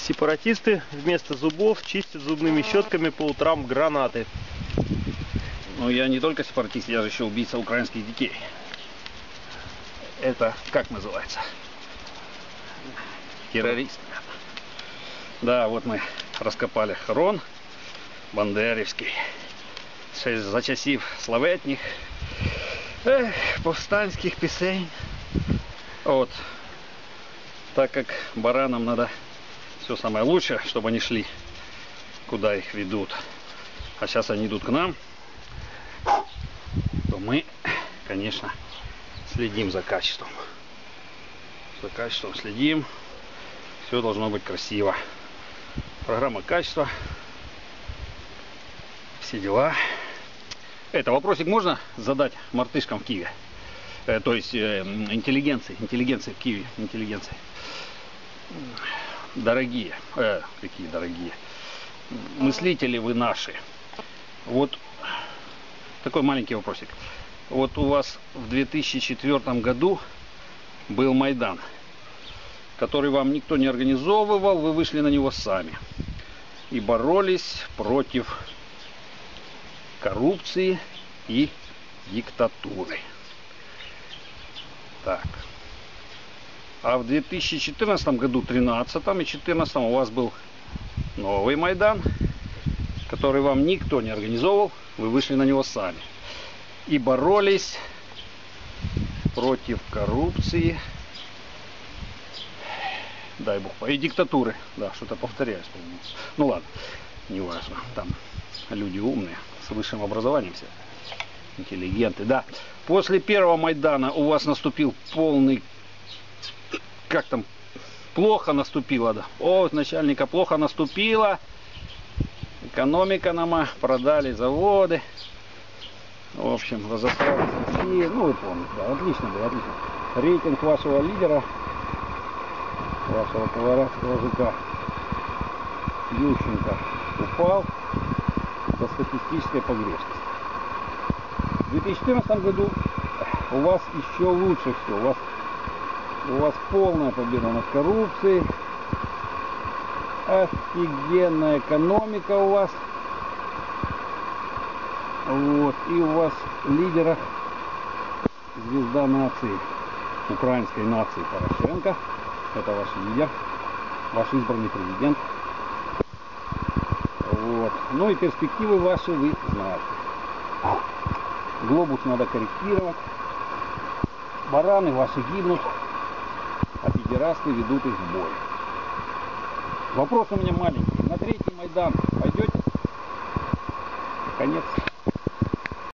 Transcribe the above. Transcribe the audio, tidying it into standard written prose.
Сепаратисты вместо зубов чистят зубными щетками по утрам гранаты. Ну, я не только сепаратист, я же еще убийца украинских детей. Это как называется? Террорист. Да, вот мы раскопали хрон Бандерівський. За часів славетних повстанських пісень. Вот. Так как баранам надо все самое лучшее, чтобы они шли, куда их ведут. А сейчас они идут к нам, то мы, конечно, следим за качеством. За качеством следим. Все должно быть красиво. Программа качества. Все дела. Это вопросик можно задать мартышкам в Киеве? То есть интеллигенции в Киеве, интеллигенции. Дорогие, какие дорогие, мыслители вы наши. Вот такой маленький вопросик. Вот у вас в 2004 году был Майдан, который вам никто не организовывал, вы вышли на него сами и боролись против коррупции и диктатуры. Так. А в 2014 году, 2013 и 2014 у вас был новый Майдан, который вам никто не организовывал, вы вышли на него сами и боролись против коррупции, дай бог, и диктатуры. Да, что-то повторяюсь. Ну ладно, не важно. Там люди умные, с высшим образованием все. Интеллигенты, да. После первого Майдана у вас наступил полный... Как там? Плохо наступило, да. О, начальника плохо наступило. Экономика нам продали заводы. В общем, разослали России. Ну, вы помните, да, отлично было, отлично. Рейтинг вашего лидера, вашего колорадского жука Ющенко упал до статистической погрешности. В 2014 году у вас еще лучше все. У вас полная победа над коррупцией. Офигенная экономика у вас. Вот. И у вас лидера звезда нации, украинской нации Порошенко. Это ваш лидер, ваш избранный президент. Вот. Ну и перспективы ваши вы знаете. Глобус надо корректировать. Бараны ваши гибнут, а педерасты ведут их в бой. Вопрос у меня маленький. На третий Майдан пойдете? Конец.